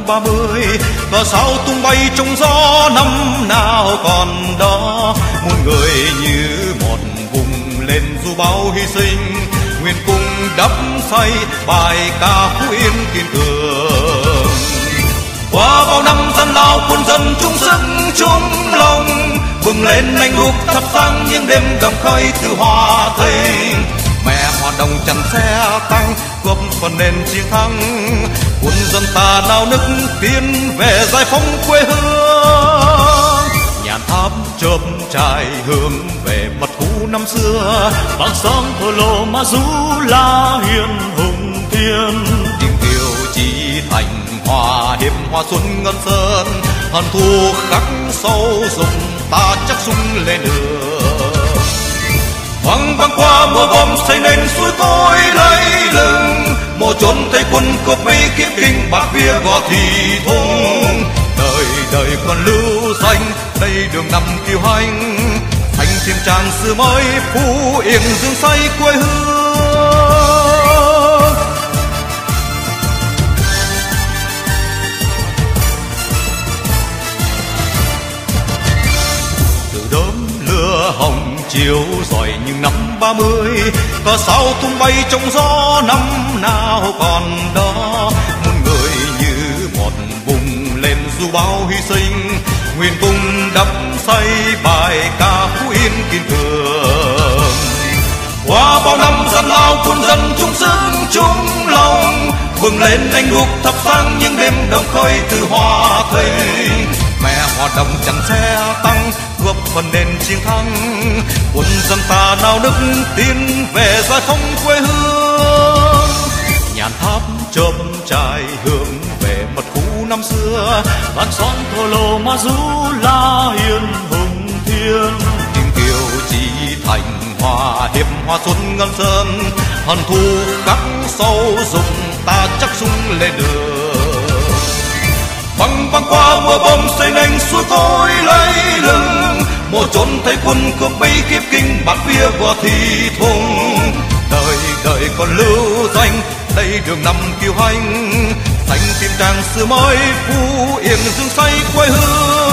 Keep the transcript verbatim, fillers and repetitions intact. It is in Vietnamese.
ba mươi, cờ sao tung bay trong gió năm nào còn đó. Muôn người như một vùng lên dù bao hy sinh, nguyện cùng đắp xây bài ca Phú Yên kiên cường. Qua bao năm gian lao quân dân chung sức chung lòng, bừng lên anh đuốc thắp sáng những đêm đồng khơi từ Hòa Thành. Mẹ Hòa Đồng chặn xe tăng góp phần nền chiến thắng, quân dân ta nao nức tiến về giải phóng quê hương. Nhàn tháp chớp trải hướng về mật thú năm xưa, vang sóng thổ lộ mà rú la hiền hùng thiên. tiếng kiều chỉ thành hòa hiệp hoa xuân ngân sơn, hận thù khắc sâu dùng ta chắc sung lên đường. Văng văng qua mưa bom xây nên suối cối lấy lưng, mộ chốn thấy quân cướp mấy kiếp kinh bạc bia gò thì thung. Đời đời còn lưu danh đây đường năm kiêu hãnh, thành thiên trang xưa mới Phú Yên dương say quê hương. Từ đốm lửa hồng chiếu rọi những năm ba mươi, cờ sao tung bay trong gió năm nào còn đó. Muôn người như một vùng lên dù bao hy sinh, nguyện cùng đắp xây bài ca Phú Yên kiên cường. Qua bao năm gian lao quân dân chung sức chung lòng, bừng lên anh đuốc thắp sáng những đêm đồng khơi từ Hòa Thành. Mẹ Hòa Đồng chặn xe tăng góp phần nền chiến thắng, quân dân ta nao nức tiến về giải phóng quê hương. Nhàn tháp chớp trải hướng về mật khu năm xưa, vang sóng thổ lộ mà rú la hiền hùng thiên. tiếng kiều chỉ thành hòa hiệp hoa xuân ngân sơn, hận thù khắc sâu dùng ta chắc sung lên đường. Băng băng qua mưa bom xây nên suối cối lấy lưng, mộ chốn thấy quân cướp mấy kiếp kinh bạc bia gò thì thung. Đời đời còn lưu danh đây đường năm kiêu hãnh, thành thiên trang xưa mới Phú Yên dương say quê hương.